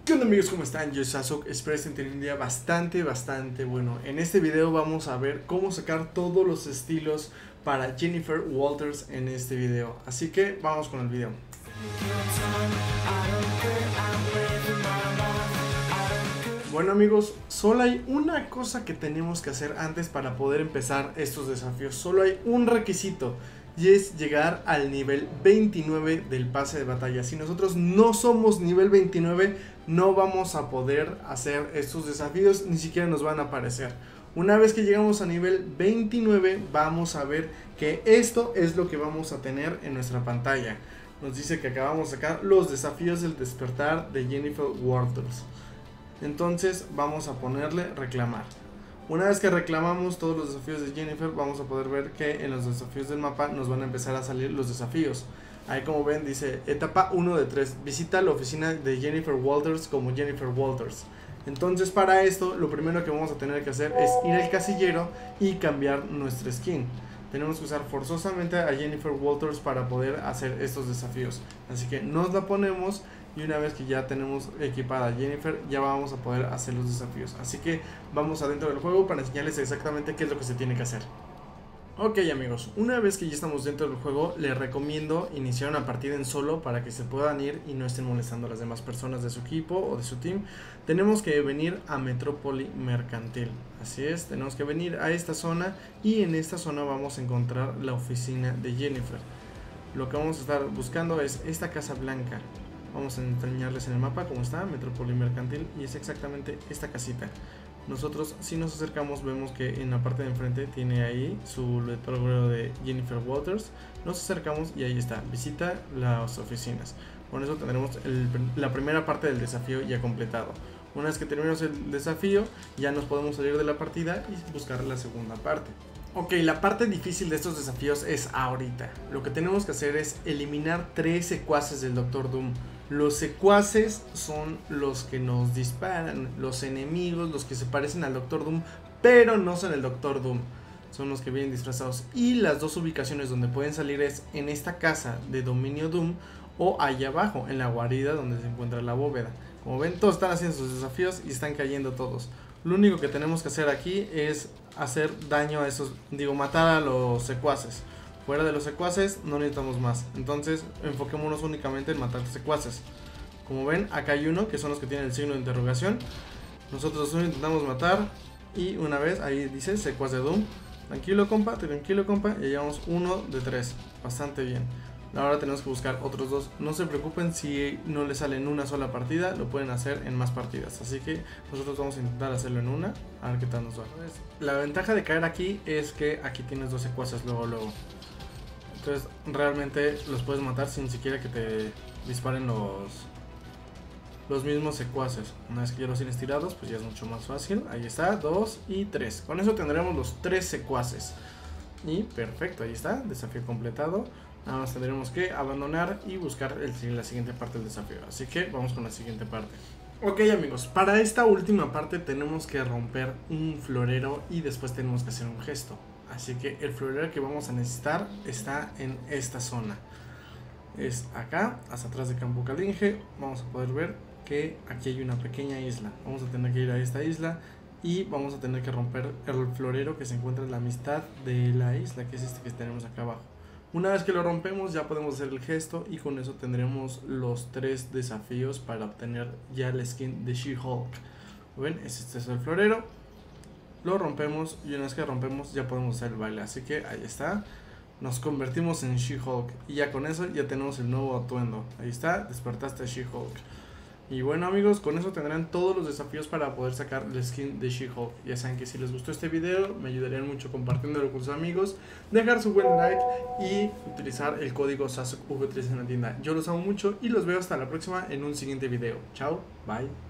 ¿Qué onda amigos? ¿Cómo están? Yo soy Sasuke, espero estén teniendo un día bastante bueno. En este video vamos a ver cómo sacar todos los estilos para Jennifer Walters en este video. Así que vamos con el video. Bueno amigos, solo hay una cosa que tenemos que hacer antes para poder empezar estos desafíos. Solo hay un requisito y es llegar al nivel 29 del pase de batalla. Si nosotros no somos nivel 29, no vamos a poder hacer estos desafíos, ni siquiera nos van a aparecer. Una vez que llegamos a nivel 29, vamos a ver que esto es lo que vamos a tener en nuestra pantalla. Nos dice que acabamos de sacar los desafíos del despertar de Jennifer Walters. Entonces vamos a ponerle reclamar. Una vez que reclamamos todos los desafíos de Jennifer, vamos a poder ver que en los desafíos del mapa nos van a empezar a salir los desafíos. Ahí como ven dice etapa 1 de 3, visita la oficina de Jennifer Walters como Jennifer Walters. Entonces para esto lo primero que vamos a tener que hacer es ir al casillero y cambiar nuestra skin. Tenemos que usar forzosamente a Jennifer Walters para poder hacer estos desafíos. Así que nos la ponemos y una vez que ya tenemos equipada a Jennifer, ya vamos a poder hacer los desafíos. Así que vamos adentro del juego para enseñarles exactamente qué es lo que se tiene que hacer. Ok amigos, una vez que ya estamos dentro del juego, les recomiendo iniciar una partida en solo para que se puedan ir y no estén molestando a las demás personas de su equipo o de su team. Tenemos que venir a Metrópoli Mercantil, así es, tenemos que venir a esta zona y en esta zona vamos a encontrar la oficina de Jennifer. Lo que vamos a estar buscando es esta casa blanca. Vamos a enseñarles en el mapa cómo está Metrópoli Mercantil y es exactamente esta casita. Nosotros si nos acercamos vemos que en la parte de enfrente tiene ahí su letrero de Jennifer Walters. Nos acercamos y ahí está, visita las oficinas. Con eso tendremos la primera parte del desafío ya completado. Una vez que terminemos el desafío ya nos podemos salir de la partida y buscar la segunda parte. Ok, la parte difícil de estos desafíos es ahorita. Lo que tenemos que hacer es eliminar 3 secuaces del Doctor Doom. Los secuaces son los que nos disparan, los enemigos, los que se parecen al Doctor Doom, pero no son el Doctor Doom. Son los que vienen disfrazados. Y las dos ubicaciones donde pueden salir es en esta casa de dominio Doom o allá abajo, en la guarida donde se encuentra la bóveda. Como ven, todos están haciendo sus desafíos y están cayendo todos. Lo único que tenemos que hacer aquí es hacer daño a esos, matar a los secuaces. Fuera de los secuaces no necesitamos más. Entonces enfoquémonos únicamente en matar secuaces. Como ven, acá hay uno que son los que tienen el signo de interrogación. Nosotros lo intentamos matar y una vez ahí dice secuaz de Doom. Tranquilo compa, y llevamos 1 de 3. Bastante bien. Ahora tenemos que buscar otros 2. No se preocupen si no les sale en una sola partida, lo pueden hacer en más partidas. Así que nosotros vamos a intentar hacerlo en una, a ver qué tal nos va. La ventaja de caer aquí es que aquí tienes 2 secuaces luego. Entonces realmente los puedes matar sin siquiera que te disparen los mismos secuaces. Una vez que ya los tienes tirados, pues ya es mucho más fácil. Ahí está, 2 y 3. Con eso tendremos los 3 secuaces. Y perfecto, ahí está, desafío completado. Nada más tendremos que abandonar y buscar la siguiente parte del desafío. Así que vamos con la siguiente parte. Ok amigos, para esta última parte tenemos que romper un florero y después tenemos que hacer un gesto. Así que el florero que vamos a necesitar está en esta zona. Es acá, hasta atrás de Campo Calinge. Vamos a poder ver que aquí hay una pequeña isla. Vamos a tener que ir a esta isla y vamos a tener que romper el florero que se encuentra en la mitad de la isla, que es este que tenemos acá abajo. Una vez que lo rompemos ya podemos hacer el gesto y con eso tendremos los 3 desafíos para obtener ya la skin de She-Hulk. ¿Ven? Este es el florero. Lo rompemos y una vez que rompemos ya podemos hacer el baile. Así que ahí está. Nos convertimos en She-Hulk y ya con eso ya tenemos el nuevo atuendo. Ahí está, despertaste a She-Hulk. Y bueno amigos, con eso tendrán todos los desafíos para poder sacar la skin de She-Hulk. Ya saben que si les gustó este video, me ayudarían mucho compartiéndolo con sus amigos, dejar su buen like y utilizar el código SASUKEV3 en la tienda. Yo los amo mucho y los veo hasta la próxima en un siguiente video. Chao, bye.